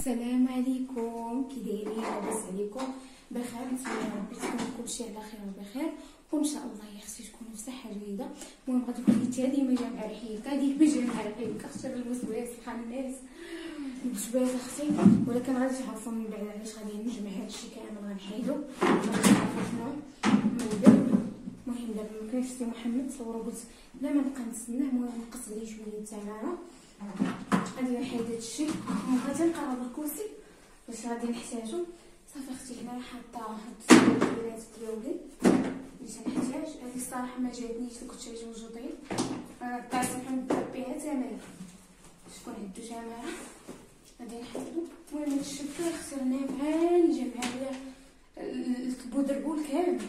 السلام عليكم، كي دايرين؟ لاباس عليكم؟ بخير؟ نتمنى ربي تكون كلشي على خير وبخير، وان شاء الله يخصو تكونوا في صحه جيده. المهم غادي تكون حتى هذه ما جامعه الحيكه، هذه ما جامعه الحيكه، خسر الوسواس سبحان الناس الوسواس اختي. ولكن غادي تعرفوا من بعد علاش غادي نجمع هادشي كامل، غنحيدو غنعرفوا شنو ندير. المهم دابا ما كاينش سي محمد صورو، قلت لا ما نبقى نتسناه، المهم نقص عليه شويه التماره. غادي نحيد هادشي، غادي نقرب الكرسي باش غادي نحتاجو. صافي اختي هنا حاطه هاد السكريات ديالي اللي تنحتاج. هادي الصراحه ما جاتنيش، كنت شي موجودين تاع محمد ضرب بها تماره، شكون عندو تماره غادي نحيدو. المهم هاد الشبكه خسرناه بحال جمع ليا البودربول كامل.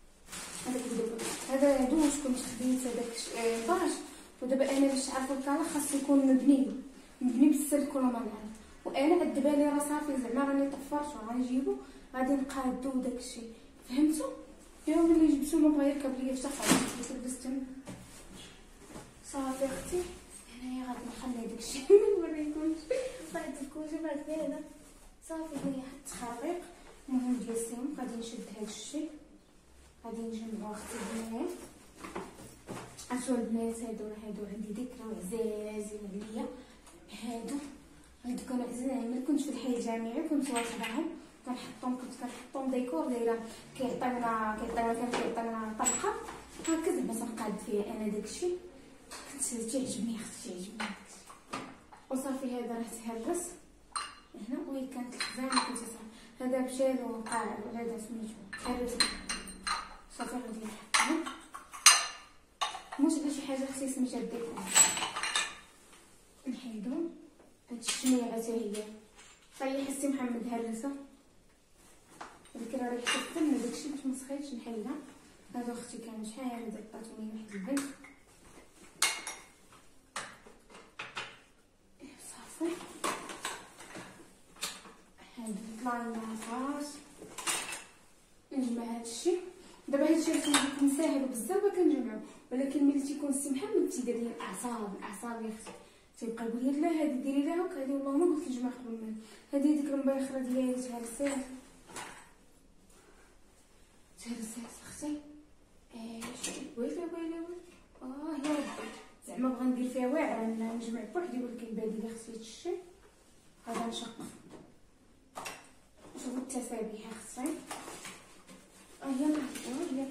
هذا دوش كنت خديت هذاك الباش، ودابا انا باش تعرفوا الكالا خاص يكون مبني بالسلك ولا مالعب، وانا عاد بالي راه صافي زعما راني طفرت وغنجيبو غادي نقادو داكشي، فهمتوا؟ يا ملي جبتو ما بغا يركب ليا حتى حاجه لبستهم. صافي اختي هنايا غادي نخلي داكشي ما نوريكمش بعد الكوجه بعد هذا. صافي هي حط خريق المهم ديال السيم. غادي نشد هاد الشيء غادي نجمعو اختي هنايا. عرفتوا البنات هادو عندي ذكرى وعزازين عليا. هادو كانوا عزازين ملي كنت في الحي الجامعي، كنت واخداهم كنت كنحطهم ديكور دايره كيعطيونا طبقه هكا زعما تنقاد فيها انا داكشي. كنت تعجبني اختي تعجبني. وصافي هذا راه تهرس هنا، وهي كانت الخزانه كنت هذا مشى له وقع هذا سميتو تهرس. صافي غادي نحطهم مش على شي حاجه اختي سميتها الديكور، نحيدو هاد الشميره حتى هي طيح السي محمد هرسه. هذيك راه ريحه الفن داكشي باش مسخيتش نحيدها. هادو اختي كان شحال هذا عطاتوني واحد البنت. صافي هادو البلاينات نجمع هادشي. دابا هادشي كيكون ساهل بزاف كنجمعو، ولكن ملي تيكون السي محمد تيدير لي الاعصاب يا اختي، تيبقى يقول لي لا هادي ديري لها هكا، هادي والله ما قلت نجمع قبل منها. هادي ديك المباخره ديالي تهرسات اختي. ويلي يا ربي زعما بغا ندير فيها واعره نجمع بوحدي، ولكن بادي لي خصني هادشي غادا نشق. شوفوا التسابيح اختي. يلا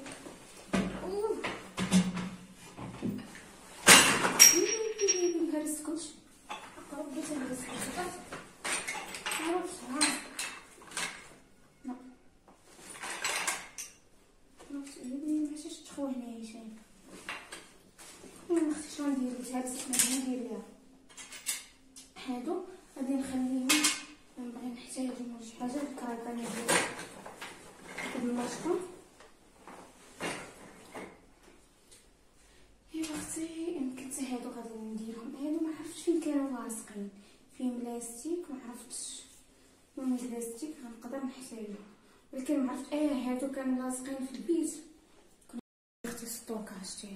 مهرسكوش ربي تهرسكوش عرفتها. لا ماشي تخوه هنايا شي. المهم اختي شنو ندير؟ تهرست ما ندير ليها. هادو غادي نخليهم نبغي نحتاجهم شي حاجه الكريطه ديال المشطه. هادو غادي نديرهم. هادو ما عرفتش فين كانوا لاصقين، فيهم لاستيك ما عرفتش. المهم اللاستيك غنقدر نحتاجو، ولكن ما عرفت. هادو كانوا لاصقين في البيت كنا اختي ستوكاج تاعي.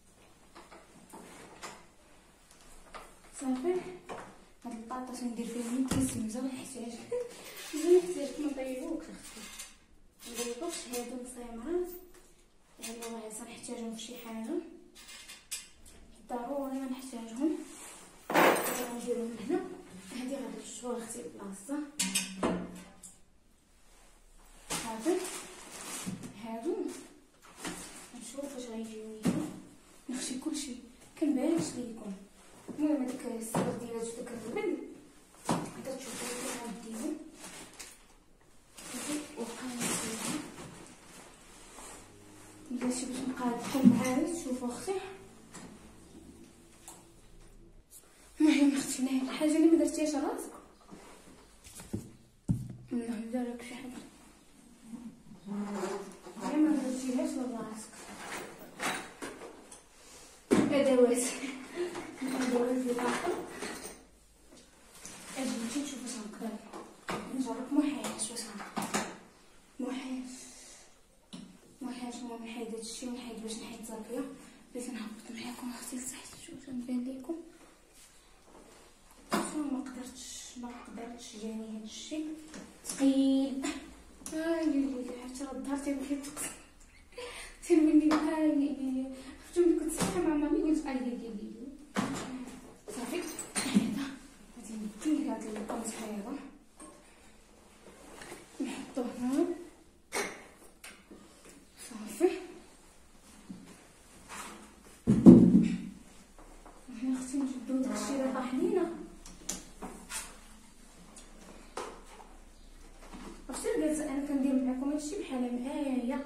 صافي هاد البطاطا ندير فيها من كيسمزه ونحتاج ما نطيبوكش اختي، نطيبوكش. هادو مصيمرات يعني والله سنحتاجهم في شي حاجه ضروري غنحتاجهم. غنديرهم هنا. هادي غادي نشوفوها اختي بلاصه. صافي هادو نشوف واش غيجيو ليا. نخشي كلشي كنبانش ليكم. المهم هذاك السير ديالات داك الربن غادا تشوفوا كيف غنديرو. صافي وقاله فيها ملي باش نقادكم معايا تشوفوا اختي. المهم اختي هنايا الحاجه اللي ما درتيهاش راسك والله دارك شي حاجه ما درتيهاش لراسك. ادوات بطاقه. اجي نشوف واش نقدر نجرب محاش. واش محاش المهم نحيد هادشي ونحيد باش نحيد صافيه. بغيت نهبط معاكم اختي لتحت شوف نبان ليكم. ما قدرتش جاني هاد الشيء ثقيل. حتى الظهر تيبغي يتقص تنولي عرفتو ملي كنت صغيره مع مامي قلت صافي. هذا غادي ندي هاد القمص هذا نحطوه هنا صافي. هنا خصني نجبدو داكشي اللي طاح لينا. عرفتي قالت انا كندير معكم هادشي بحال معايا.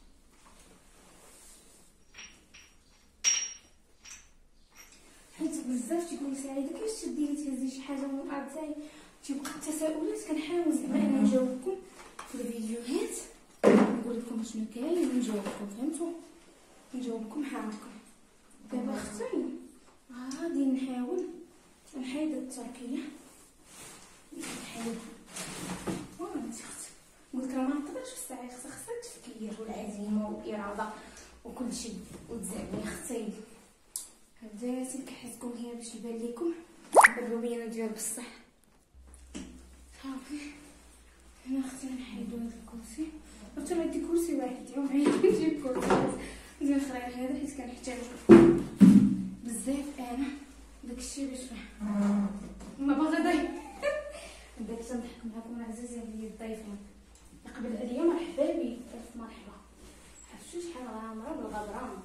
حيت بزاف تيقولوا سعيده كيفاش تديري تهزي شي حاجه من الارض تاعي، تيبقى التساؤلات. كنحاول زعما انا نجاوبكم في الفيديوهات، نقول لكم شنو كاين ونجاوبكم، فهمتوا؟ نجاوبكم هاكا. دابا اختي غادي نحاول نحيد التركيه، نحيد وانت اختي قلت راه ما نقدرش في الساعه، خصها التفكير والعزيمه والاراده وكل شيء وتزعمي اختي. هداتي كحيتكم هي باش يبان لكم الرومينه ديال بصح. صافي هنا اختي نحيدو هاد الكرسي. عرفتو عندي كرسي واحد يوم نجيب كرسي ندير خرير هذا حيت كنحتاجو بزاف انا داكشي باش ما باغا ضيف. بديت نضحك معكم العزازين ديال الضيفين قبل عليا. مرحبا بي، الف مرحبا. عرفتو شحال غامره بالغبران.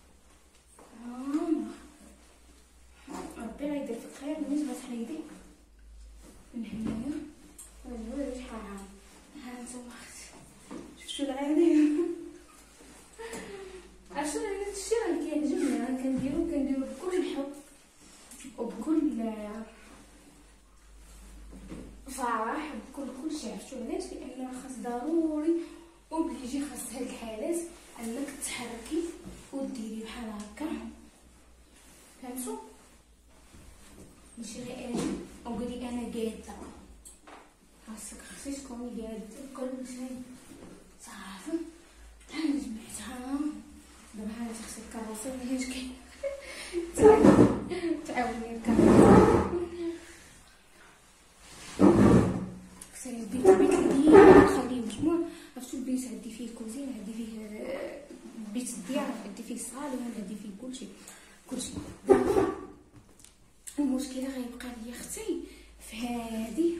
ربي غيدير فيك الخير ملي غتحيدي من هنايا. ويلي شحال عام. ها نتوما اختي شفتو العالم. عرفتو هذا الشيء راه كيعجبني، راه كنديرو بكل الحب وبكل فرح بكل شيء. عرفتو علاش؟ لانه خاص ضروري وبليجي خاص هاد الحالات انك تحركي وديري بحال هكا، فهمتو؟ ماشي غير انا وقولي انا قاده، خاصك خصك تكوني قاده كل شيء. صافي ها جمعتها. دابا ها خصك كروسي ماهيش كاين تعاوني الكروسي. خصني البيت كبير نخليه مجموع. عرفتو البيت عندي فيه الكوزين، عندي فيه البيت الضياف، عندي فيه الصالون، عندي فيه كلشي. دابا المشكله غيبقى لي اختي في هادي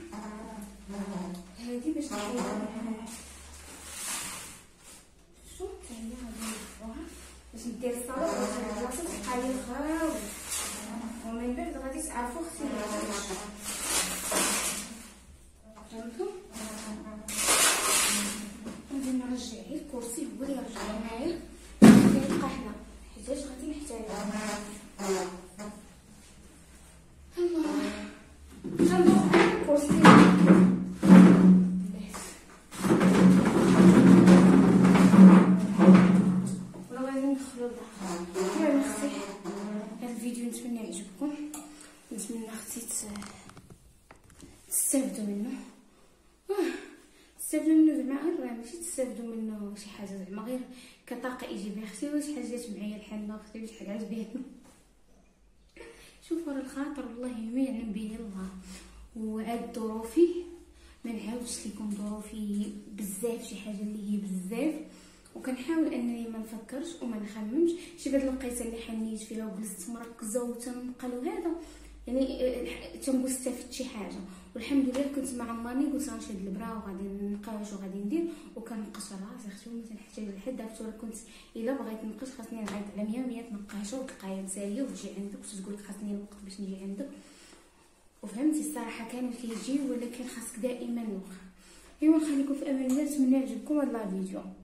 باش نحيدها. شوف حتى هي غادي نلفوها باش ندير الصالون باش البلاصه تبقى لي خاويه، ومن بعد غادي تعرفوا اختي فهمتوا. غادي نرجع غير الكرسي هو اللي يرجع معايا، غيبقى هنا حيتاش غادي نحتاجو. الفيديو نتمنى يعجبكم، نتمنى اختي تستافدوا منه. تستافدوا منه زعما غير ماشي تستافدوا منه شي حاجه زعما غير كطاقه ايجابيه اختي، ولا شي حاجه جات معايا الحنه اختي شحال عجباني. شوفوا راه الخاطر والله ما يعلم به الله. وعاد ظروفي ما نعاودش لكم ظروفي بزاف، شي حاجه اللي هي بزاف، وكنحاول انني ما نفكرش وما نخممش. شي هاد الوقيته اللي حنيت فيها وجلست مركزه وتنقل وهذا يعني تنقول استفدت شي حاجه. والحمد لله كنت مع مامي قلت غنشد البرا وغادي نقاش وغادي ندير، وكنقش راسي اختي وما تنحتاج لحد. عرفتو كنت الا بغيت نقش خاصني نعيط على 100 تنقاشو وتلقايا نساليه وتجي عندك وتقول لك خاصني الوقت باش نجي عندك. وفهمتي الصراحه كانوا كيجيو، ولكن خاصك دائما الوقت. ايوا نخليكم في امان الله، نتمنى يعجبكم هذا الفيديو.